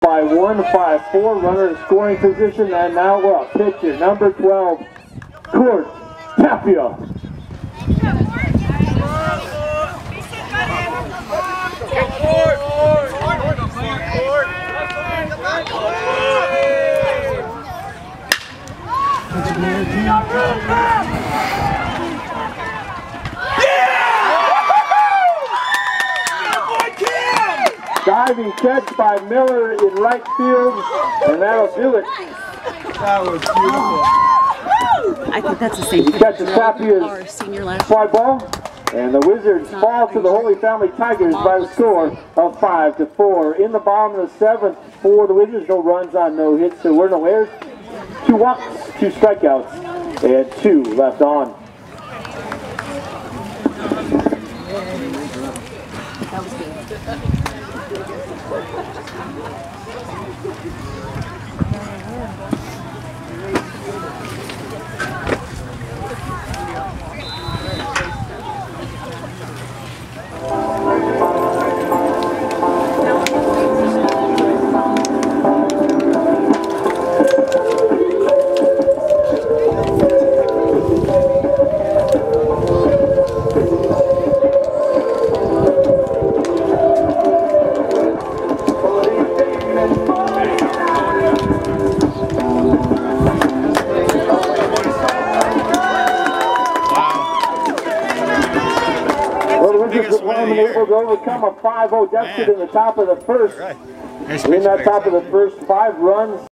by 1, 5-4. Runner in scoring position, and now we're up. Pitcher number 12, Court Tapia. Diving catch by Miller in right field, and that'll do it. That was beautiful. I think that's the same He thing. catches Tapia's Our senior last fly ball, and the Wizards fall to the Holy Family Tigers by the score of 5-4. In the bottom of the 7th for the Wizards, no runs on no hits, there were no errors. 2 walks, 2 strikeouts, and 2 left on. That was good. Able to overcome a 5-0 deficit in the top of the first. In that top of the first, 5 runs.